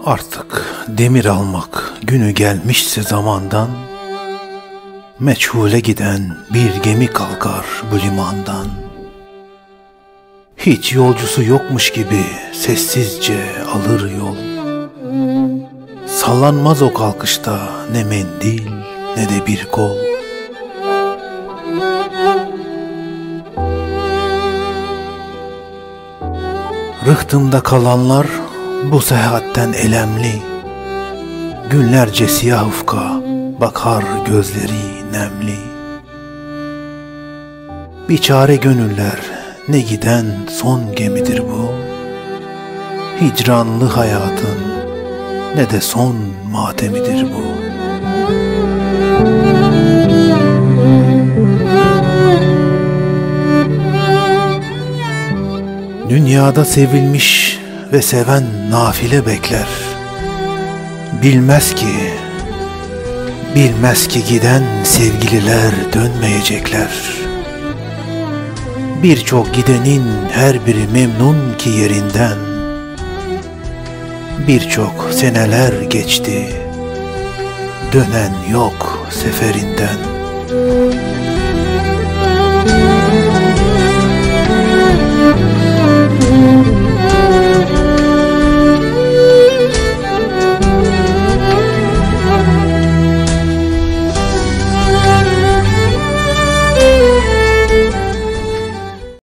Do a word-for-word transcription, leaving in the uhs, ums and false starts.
Artık demir almak günü gelmişse zamandan, meçhule giden bir gemi kalkar bu limandan. Hiç yolcusu yokmuş gibi sessizce alır yol. Sallanmaz o kalkışta ne mendil ne de bir kol. Rıhtımda kalanlar bu seyahatten elemli, günlerce siyah ufka bakar gözleri nemli. Biçare gönüller, ne giden son gemidir bu, hicranlı hayatın ne de son matemidir bu. Dünyada sevilmiş ve seven nafile bekler. Bilmez ki, bilmez ki giden sevgililer dönmeyecekler. Birçok gidenin her biri memnun ki yerinden. Birçok seneler geçti, dönen yok seferinden.